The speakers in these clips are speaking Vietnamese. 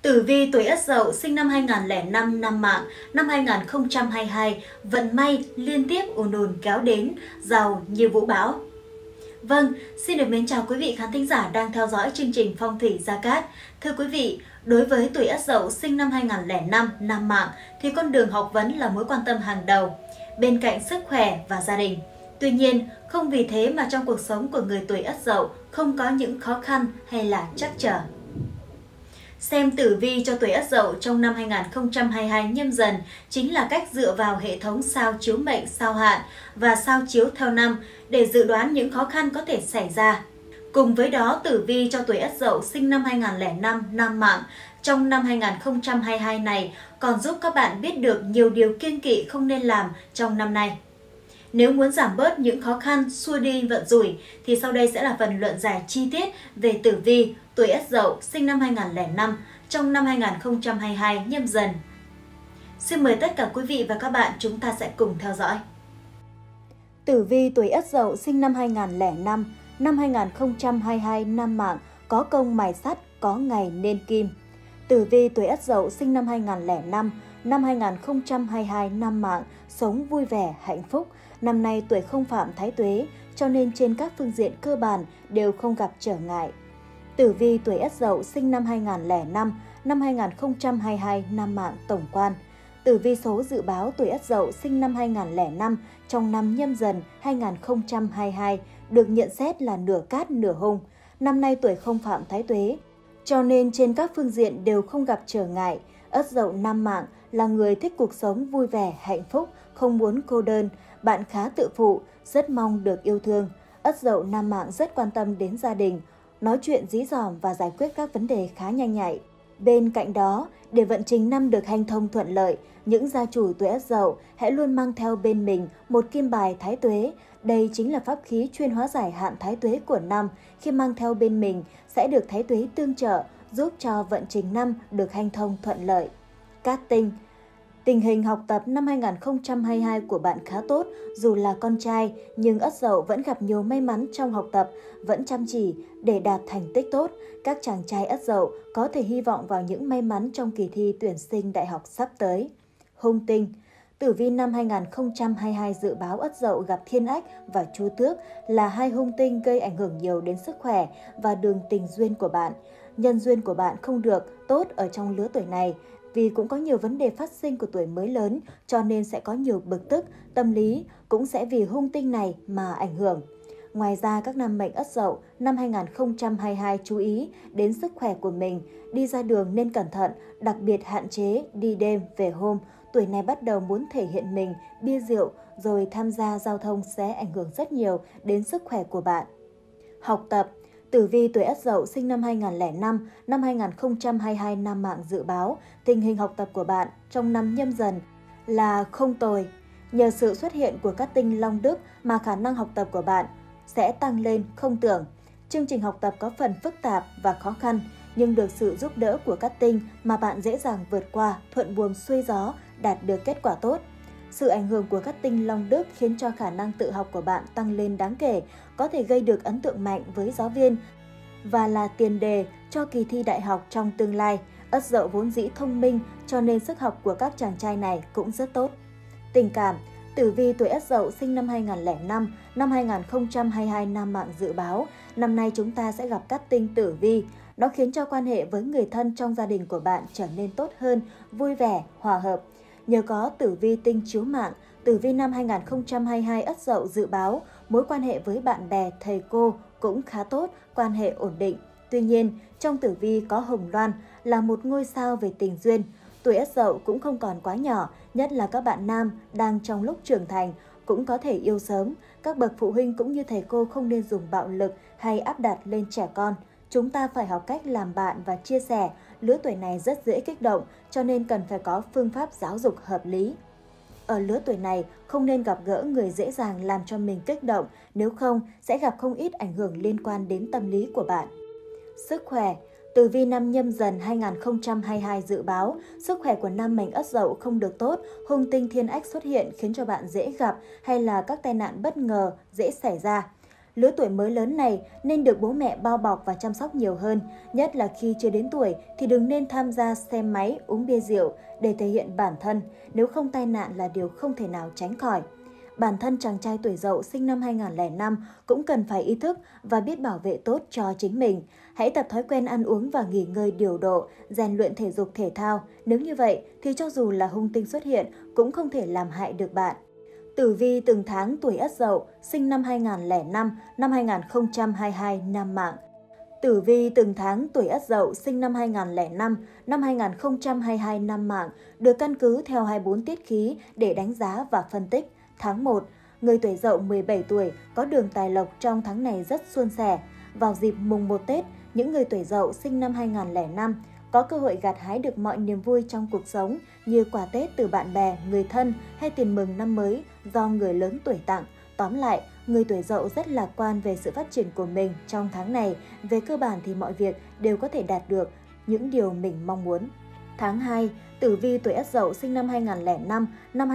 Tử vi tuổi Ất Dậu sinh năm 2005 năm Mạng, năm 2022, vận may liên tiếp ùn ùn kéo đến, giàu như vũ bão. Vâng, xin được mến chào quý vị khán thính giả đang theo dõi chương trình Phong thủy Gia Cát. Thưa quý vị, đối với tuổi Ất Dậu sinh năm 2005 năm Mạng thì con đường học vấn là mối quan tâm hàng đầu, bên cạnh sức khỏe và gia đình. Tuy nhiên, không vì thế mà trong cuộc sống của người tuổi Ất Dậu không có những khó khăn hay là trắc trở. Xem tử vi cho tuổi Ất Dậu trong năm 2022 Nhâm Dần chính là cách dựa vào hệ thống sao chiếu mệnh, sao hạn và sao chiếu theo năm để dự đoán những khó khăn có thể xảy ra. Cùng với đó, tử vi cho tuổi Ất Dậu sinh năm 2005 năm Mạng trong năm 2022 này còn giúp các bạn biết được nhiều điều kiêng kỵ không nên làm trong năm nay. Nếu muốn giảm bớt những khó khăn, xua đi vận rủi thì sau đây sẽ là phần luận giải chi tiết về tử vi tuổi Ất Dậu sinh năm 2005 trong năm 2022 Nhâm Dần. Xin mời tất cả quý vị và các bạn chúng ta sẽ cùng theo dõi. Tử vi tuổi Ất Dậu sinh năm 2005, năm 2022 năm Mạng có công mài sắt, có ngày nên kim. Tử vi tuổi Ất Dậu sinh năm 2005, năm 2022 năm Mạng sống vui vẻ, hạnh phúc. Năm nay tuổi không phạm thái tuế, cho nên trên các phương diện cơ bản đều không gặp trở ngại. Tử vi tuổi Ất Dậu sinh năm 2005, năm 2022 năm Mạng tổng quan. Tử vi số dự báo tuổi Ất Dậu sinh năm 2005 trong năm Nhâm Dần 2022 được nhận xét là nửa cát nửa hung. Năm nay tuổi không phạm thái tuế, cho nên trên các phương diện đều không gặp trở ngại. Ất Dậu năm Mạng là người thích cuộc sống vui vẻ, hạnh phúc, không muốn cô đơn. Bạn khá tự phụ, rất mong được yêu thương. Ất Dậu năm Mạng rất quan tâm đến gia đình, nói chuyện dí dỏm và giải quyết các vấn đề khá nhanh nhạy. Bên cạnh đó, để vận trình năm được hanh thông thuận lợi, những gia chủ tuổi Ất Dậu hãy luôn mang theo bên mình một kim bài thái tuế. Đây chính là pháp khí chuyên hóa giải hạn thái tuế của năm. Khi mang theo bên mình sẽ được thái tuế tương trợ, giúp cho vận trình năm được hanh thông thuận lợi. Cát tinh. Tình hình học tập năm 2022 của bạn khá tốt, dù là con trai nhưng Ất Dậu vẫn gặp nhiều may mắn trong học tập, vẫn chăm chỉ để đạt thành tích tốt. Các chàng trai Ất Dậu có thể hy vọng vào những may mắn trong kỳ thi tuyển sinh đại học sắp tới. Hung tinh. Tử vi năm 2022 dự báo Ất Dậu gặp Thiên Ách và Chu Tước là hai hung tinh gây ảnh hưởng nhiều đến sức khỏe và đường tình duyên của bạn. Nhân duyên của bạn không được tốt ở trong lứa tuổi này, vì cũng có nhiều vấn đề phát sinh của tuổi mới lớn, cho nên sẽ có nhiều bực tức, tâm lý cũng sẽ vì hung tinh này mà ảnh hưởng. Ngoài ra, các nam mệnh Ất Dậu năm 2022 chú ý đến sức khỏe của mình, đi ra đường nên cẩn thận, đặc biệt hạn chế đi đêm về hôm. Tuổi này bắt đầu muốn thể hiện mình, bia rượu rồi tham gia giao thông sẽ ảnh hưởng rất nhiều đến sức khỏe của bạn. Học tập. Tử vi tuổi Ất Dậu sinh năm 2005, năm 2022 năm Mạng dự báo tình hình học tập của bạn trong năm Nhâm Dần là không tồi. Nhờ sự xuất hiện của các tinh Long Đức mà khả năng học tập của bạn sẽ tăng lên không tưởng. Chương trình học tập có phần phức tạp và khó khăn, nhưng được sự giúp đỡ của các tinh mà bạn dễ dàng vượt qua, thuận buồm xuôi gió, đạt được kết quả tốt. Sự ảnh hưởng của các tinh Long Đức khiến cho khả năng tự học của bạn tăng lên đáng kể, có thể gây được ấn tượng mạnh với giáo viên và là tiền đề cho kỳ thi đại học trong tương lai. Ất Dậu vốn dĩ thông minh, cho nên sức học của các chàng trai này cũng rất tốt. Tình cảm. Tử vi tuổi Ất Dậu sinh năm 2005, năm 2022 năm Mạng dự báo, năm nay chúng ta sẽ gặp các tinh tử vi. Nó khiến cho quan hệ với người thân trong gia đình của bạn trở nên tốt hơn, vui vẻ, hòa hợp. Nhờ có tử vi tinh chiếu mạng, tử vi năm 2022 Ất Dậu dự báo mối quan hệ với bạn bè, thầy cô cũng khá tốt, quan hệ ổn định. Tuy nhiên, trong tử vi có Hồng Loan là một ngôi sao về tình duyên. Tuổi Ất Dậu cũng không còn quá nhỏ, nhất là các bạn nam đang trong lúc trưởng thành cũng có thể yêu sớm. Các bậc phụ huynh cũng như thầy cô không nên dùng bạo lực hay áp đặt lên trẻ con. Chúng ta phải học cách làm bạn và chia sẻ. Lứa tuổi này rất dễ kích động, cho nên cần phải có phương pháp giáo dục hợp lý. Ở lứa tuổi này, không nên gặp gỡ người dễ dàng làm cho mình kích động, nếu không sẽ gặp không ít ảnh hưởng liên quan đến tâm lý của bạn. Sức khỏe. Tử vi năm Nhâm Dần 2022 dự báo, sức khỏe của nam mệnh Ất Dậu không được tốt, hung tinh Thiên Ách xuất hiện khiến cho bạn dễ gặp hay là các tai nạn bất ngờ dễ xảy ra. Lứa tuổi mới lớn này nên được bố mẹ bao bọc và chăm sóc nhiều hơn, nhất là khi chưa đến tuổi thì đừng nên tham gia xem máy, uống bia rượu để thể hiện bản thân, nếu không tai nạn là điều không thể nào tránh khỏi. Bản thân chàng trai tuổi Dậu sinh năm 2005 cũng cần phải ý thức và biết bảo vệ tốt cho chính mình. Hãy tập thói quen ăn uống và nghỉ ngơi điều độ, rèn luyện thể dục thể thao. Nếu như vậy thì cho dù là hung tinh xuất hiện cũng không thể làm hại được bạn. Tử vi từng tháng tuổi Ất Dậu, sinh năm 2005, năm 2022 nam mạng. Tử vi từng tháng tuổi Ất Dậu, sinh năm 2005, năm 2022 nam mạng, được căn cứ theo 24 tiết khí để đánh giá và phân tích. Tháng 1, người tuổi Dậu 17 tuổi có đường tài lộc trong tháng này rất suôn sẻ. Vào dịp mùng 1 Tết, những người tuổi Dậu sinh năm 2005 có cơ hội gặt hái được mọi niềm vui trong cuộc sống như quà Tết từ bạn bè, người thân hay tiền mừng năm mới do người lớn tuổi tặng. Tóm lại, người tuổi Dậu rất lạc quan về sự phát triển của mình trong tháng này. Về cơ bản thì mọi việc đều có thể đạt được những điều mình mong muốn. Tháng 2, tử vi tuổi Ất Dậu sinh năm 2005, năm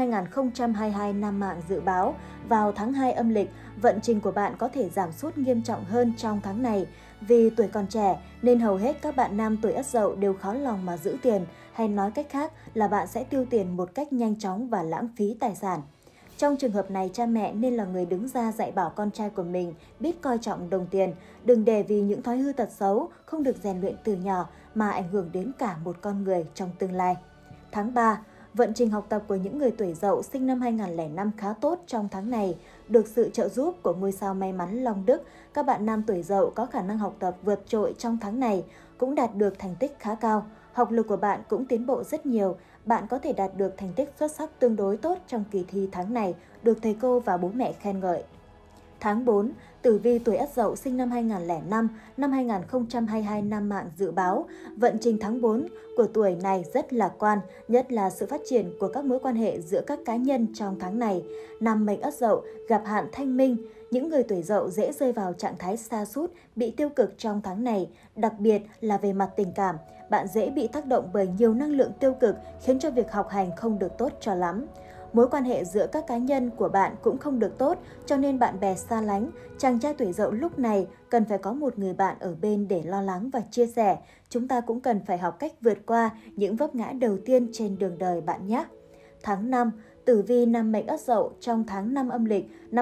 2022 nam mạng dự báo, vào tháng 2 âm lịch, vận trình của bạn có thể giảm sút nghiêm trọng hơn trong tháng này. Vì tuổi còn trẻ nên hầu hết các bạn nam tuổi Ất Dậu đều khó lòng mà giữ tiền, hay nói cách khác là bạn sẽ tiêu tiền một cách nhanh chóng và lãng phí tài sản. Trong trường hợp này, cha mẹ nên là người đứng ra dạy bảo con trai của mình biết coi trọng đồng tiền, đừng để vì những thói hư tật xấu không được rèn luyện từ nhỏ mà ảnh hưởng đến cả một con người trong tương lai. Tháng 3, vận trình học tập của những người tuổi Dậu sinh năm 2005 khá tốt trong tháng này, được sự trợ giúp của ngôi sao may mắn Long Đức. Các bạn nam tuổi Dậu có khả năng học tập vượt trội trong tháng này, cũng đạt được thành tích khá cao. Học lực của bạn cũng tiến bộ rất nhiều, bạn có thể đạt được thành tích xuất sắc tương đối tốt trong kỳ thi tháng này, được thầy cô và bố mẹ khen ngợi. Tháng 4, tử vi tuổi Ất Dậu sinh năm 2005, năm 2022 nam mạng dự báo, vận trình tháng 4 của tuổi này rất lạc quan, nhất là sự phát triển của các mối quan hệ giữa các cá nhân trong tháng này. Nam mệnh Ất Dậu gặp hạn thanh minh, những người tuổi Dậu dễ rơi vào trạng thái sa sút, bị tiêu cực trong tháng này, đặc biệt là về mặt tình cảm. Bạn dễ bị tác động bởi nhiều năng lượng tiêu cực khiến cho việc học hành không được tốt cho lắm. Mối quan hệ giữa các cá nhân của bạn cũng không được tốt, cho nên bạn bè xa lánh. Chàng trai tuổi Dậu lúc này cần phải có một người bạn ở bên để lo lắng và chia sẻ. Chúng ta cũng cần phải học cách vượt qua những vấp ngã đầu tiên trên đường đời bạn nhé. Tháng 5, tử vi nam mệnh Ất Dậu trong tháng 5 âm lịch năm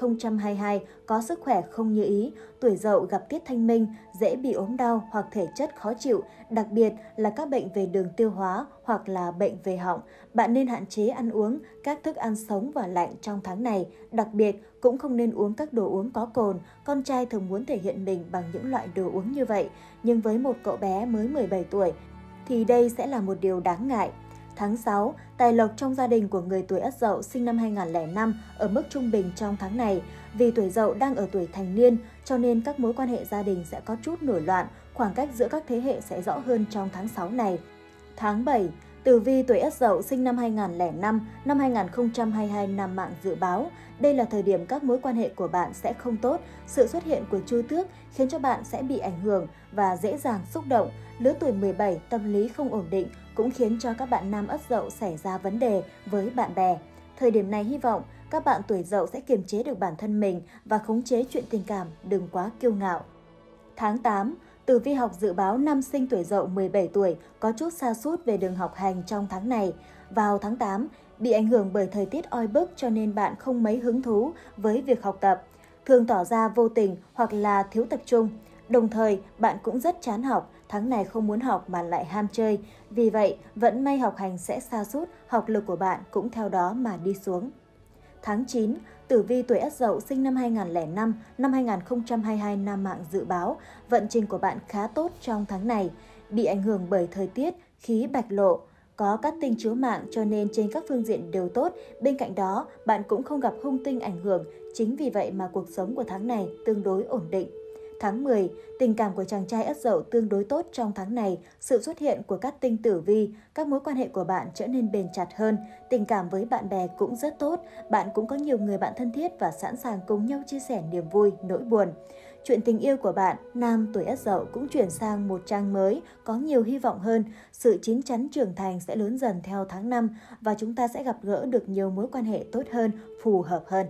2022 có sức khỏe không như ý, tuổi Dậu gặp tiết thanh minh, dễ bị ốm đau hoặc thể chất khó chịu, đặc biệt là các bệnh về đường tiêu hóa hoặc là bệnh về họng. Bạn nên hạn chế ăn uống các thức ăn sống và lạnh trong tháng này, đặc biệt cũng không nên uống các đồ uống có cồn. Con trai thường muốn thể hiện mình bằng những loại đồ uống như vậy, nhưng với một cậu bé mới 17 tuổi thì đây sẽ là một điều đáng ngại. Tháng 6, tài lộc trong gia đình của người tuổi Ất Dậu sinh năm 2005 ở mức trung bình trong tháng này. Vì tuổi Dậu đang ở tuổi thành niên, cho nên các mối quan hệ gia đình sẽ có chút nổi loạn, khoảng cách giữa các thế hệ sẽ rõ hơn trong tháng 6 này. Tháng 7, tử vi tuổi Ất Dậu sinh năm 2005, năm 2022 nam mạng dự báo, đây là thời điểm các mối quan hệ của bạn sẽ không tốt, sự xuất hiện của Chu Tước khiến cho bạn sẽ bị ảnh hưởng và dễ dàng xúc động. Lứa tuổi 17, tâm lý không ổn định cũng khiến cho các bạn nam Ất Dậu xảy ra vấn đề với bạn bè. Thời điểm này hy vọng các bạn tuổi Dậu sẽ kiềm chế được bản thân mình và khống chế chuyện tình cảm, đừng quá kiêu ngạo. Tháng 8, tử vi học dự báo nam sinh tuổi Dậu 17 tuổi có chút sa sút về đường học hành trong tháng này. Vào tháng 8, bị ảnh hưởng bởi thời tiết oi bức cho nên bạn không mấy hứng thú với việc học tập, thường tỏ ra vô tình hoặc là thiếu tập trung. Đồng thời, bạn cũng rất chán học, tháng này không muốn học mà lại ham chơi. Vì vậy, vận may học hành sẽ sa sút, học lực của bạn cũng theo đó mà đi xuống. Tháng 9, tử vi tuổi Ất Dậu sinh năm 2005, năm 2022 nam mạng dự báo, vận trình của bạn khá tốt trong tháng này, bị ảnh hưởng bởi thời tiết, khí bạch lộ, có cát tinh chiếu mạng cho nên trên các phương diện đều tốt, bên cạnh đó bạn cũng không gặp hung tinh ảnh hưởng, chính vì vậy mà cuộc sống của tháng này tương đối ổn định. Tháng 10, tình cảm của chàng trai Ất Dậu tương đối tốt trong tháng này, sự xuất hiện của các tinh tử vi, các mối quan hệ của bạn trở nên bền chặt hơn, tình cảm với bạn bè cũng rất tốt, bạn cũng có nhiều người bạn thân thiết và sẵn sàng cùng nhau chia sẻ niềm vui, nỗi buồn. Chuyện tình yêu của bạn, nam tuổi Ất Dậu cũng chuyển sang một trang mới, có nhiều hy vọng hơn, sự chín chắn trưởng thành sẽ lớn dần theo tháng 5 và chúng ta sẽ gặp gỡ được nhiều mối quan hệ tốt hơn, phù hợp hơn.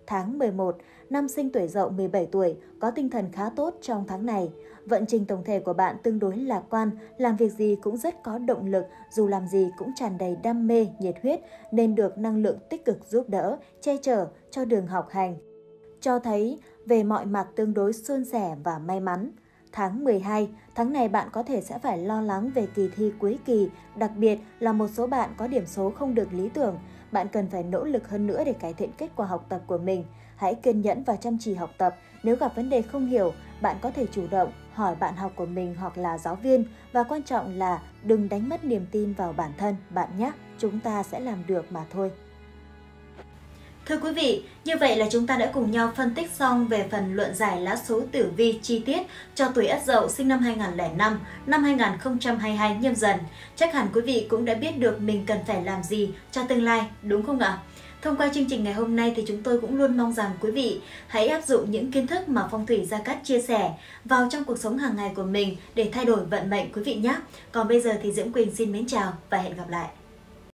tháng 11, năm sinh tuổi Dậu 17 tuổi, có tinh thần khá tốt trong tháng này. Vận trình tổng thể của bạn tương đối lạc quan, làm việc gì cũng rất có động lực, dù làm gì cũng tràn đầy đam mê, nhiệt huyết, nên được năng lượng tích cực giúp đỡ, che chở cho đường học hành. Cho thấy về mọi mặt tương đối suôn sẻ và may mắn. Tháng 12, tháng này bạn có thể sẽ phải lo lắng về kỳ thi cuối kỳ, đặc biệt là một số bạn có điểm số không được lý tưởng. Bạn cần phải nỗ lực hơn nữa để cải thiện kết quả học tập của mình. Hãy kiên nhẫn và chăm chỉ học tập. Nếu gặp vấn đề không hiểu, bạn có thể chủ động hỏi bạn học của mình hoặc là giáo viên. Và quan trọng là đừng đánh mất niềm tin vào bản thân bạn nhé. Chúng ta sẽ làm được mà thôi. Thưa quý vị, như vậy là chúng ta đã cùng nhau phân tích xong về phần luận giải lá số tử vi chi tiết cho tuổi Ất Dậu sinh năm 2005, năm 2022 Nhâm Dần. Chắc hẳn quý vị cũng đã biết được mình cần phải làm gì cho tương lai, đúng không ạ? Thông qua chương trình ngày hôm nay thì chúng tôi cũng luôn mong rằng quý vị hãy áp dụng những kiến thức mà phong thủy Gia Cát chia sẻ vào trong cuộc sống hàng ngày của mình để thay đổi vận mệnh quý vị nhé. Còn bây giờ thì Diễm Quỳnh xin mến chào và hẹn gặp lại.